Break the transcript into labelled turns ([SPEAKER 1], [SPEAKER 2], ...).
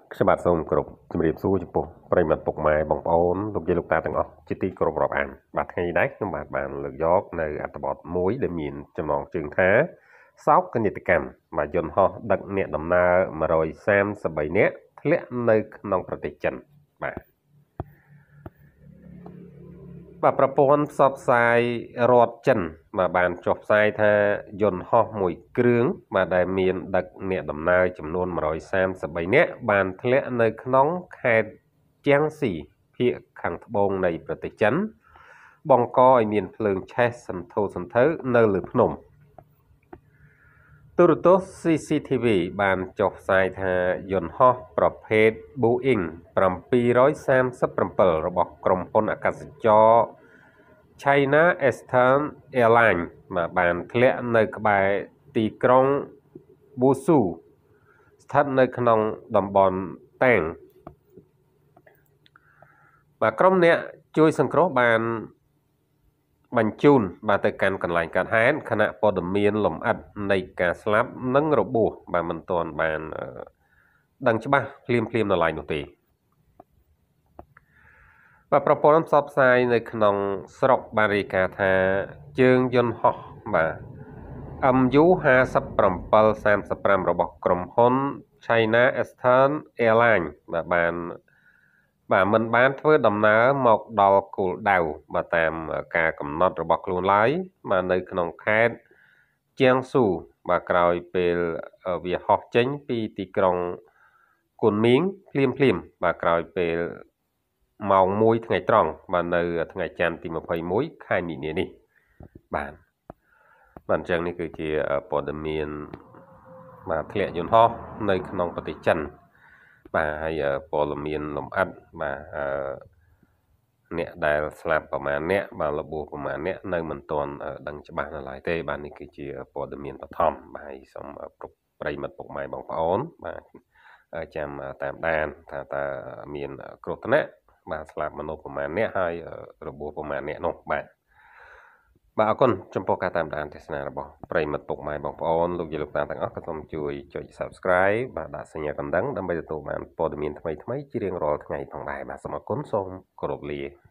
[SPEAKER 1] ខ្ញុំបាទសូមគោរពជំរាបសួរចំពោះប្រិយមិត្តពុកម៉ែបងប្អូនលោកយាយលោកតាទាំងអស់ជាទីគោរពរាប់អានបាទថ្ងៃនេះដែរខ្ញុំបាទបានលើកយកនៅអត្ថបទមួយដែលមានចំណងជើងថាសោកនាដកម្មបាទយន្តហោះដឹកអ្នកដំណើរ133នាក់ធ្លាក់នៅក្នុងប្រទេសចិនបាទប្រព័ន្ធផ្សព្វផ្សាយរដ្ឋចិនបាទបានចុះផ្សាយថាយន្តហោះមួយគ្រឿងបាទដែលមានដឹកអ្នកដំណើរចំនួន133នាក់បានធ្លាក់នៅក្នុងខេត្តជាងស៊ីភាគខាងត្បូងនៃប្រទេសចិនបង្កឲ្យមានភ្លើងឆេះសន្ធោសន្ធៅនៅលើភ្នំទូរទស្សន៍ CCTV បានចុះផ្សាយថាយន្តហោះប្រភេទ Boeing 737របស់ក្រុមហ៊ុនអាកាសចរ China Eastern Airlines បានធ្លាក់នៅក្បែរទីក្រុង Busuu ស្ថិតនៅក្នុងតំបន់តាំងក្រុមអ្នកជួយសង្គ្រោះបានបញ្ជូនទៅកាន់កន្លែងកើតហេតុខណៈព័ត៌មានលម្អិតនៃការស្លាប់និងរបួសមិនទាន់បានដឹងច្បាស់ភ្លាមនៅឡើយនោះទេប្រព័ន្ធផ្សព្វផ្សាយនៅក្នុងស្រុកបានរាយការណ៍ថាជើងយន្តហោះMU 5735របស់ក្រុមហ៊ុន China Eastern Airlines មិនបានធ្វើដំណើរមកដល់គោលដៅតាមការកំណត់របស់ខ្លួនឡើយនៅក្នុងខេត្តជាងស៊ូក្រោយពេលវាហោះចេញពីទីក្រុងគុនមីងភ្លាមក្រោយពេលម៉ោង1ថ្ងៃត្រង់នៅថ្ងៃច័ន្ទទី21ខែមីនានេះបាទអញ្ចឹងនេះគឺជាព័ត៌មានធ្លាក់យន្តហោះនៅក្នុងប្រទេសចិនហើយព័ត៌មានលម្អិតអ្នកដែលស្លាប់ប្រមាណអ្នករបួសប្រមាណអ្នកនៅមិនទាន់ដឹងច្បាស់នៅឡើយទេនេះគឺជាព័ត៌មានបឋមហើយសូមប្រិយមិត្តពុកម៉ែបងប្អូនចាំតាមដានថាតើមានគ្រោះថ្នាក់ស្លាប់មនុស្សប្រមាណអ្នកហើយរបួសប្រមាណអ្នកនោះអរគុណចំពោះការតាមដានទេសនារបស់ប្រិយមិត្តពុកម៉ែបងប្អូនលោកយាយលោកតាទាំងអស់ក៏សូមជួយចុច Subscribe ដាក់សញ្ញាកណ្ដឹងដើម្បីទទួលបានព័ត៌មានថ្មីៗជារៀងរាល់ថ្ងៃផងដែរសូមអរគុណសូមគោរពលា